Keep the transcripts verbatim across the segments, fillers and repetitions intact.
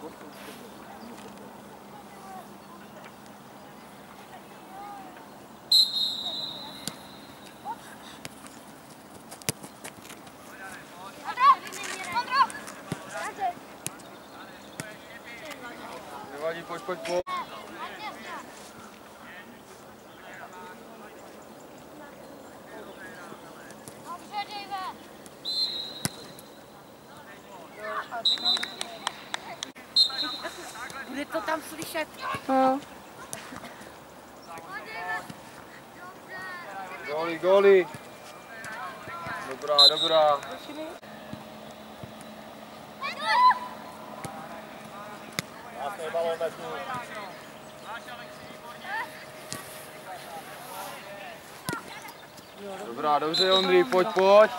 Nevadí, pojď, pojď, pojď. Bude to tam slyšet. No. Góly, góly. Dobrá, dobrá. Dobrá, dobře, Ondřej, pojď, pojď.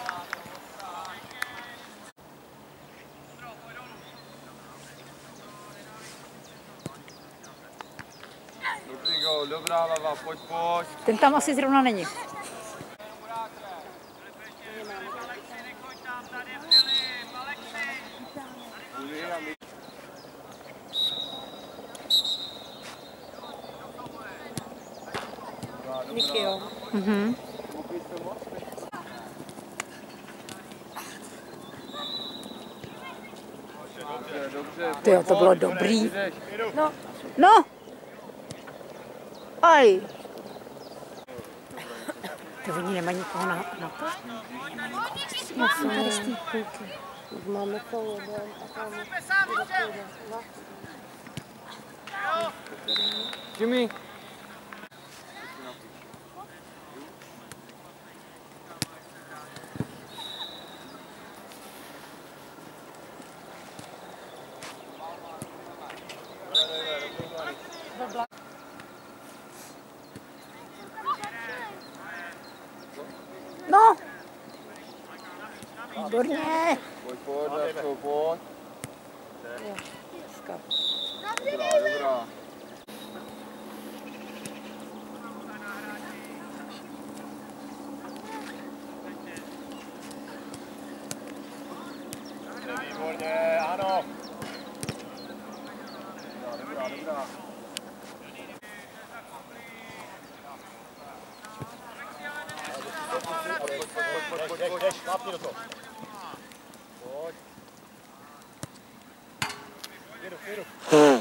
Dobrý gól, dobrá hlava, pojď, pojď. Ten tam asi zrovna není. Niky, jo. Mhm. Tyjo, to bylo dobrý. No. No! Aj! To oni nemají nikoho na, na to? Já jsem tady z té půlky. Máme to jeden a tam Jimmy. No! Výborně! Pojď, pojď, Radko, pojď. Dobrá, dobrá. Výborně, ano. Dobrá, dobrá, dobrá. Pojď, pojď, pojď, pojď, pojď, šlápni do toho. Pojď. Jedu, jedu.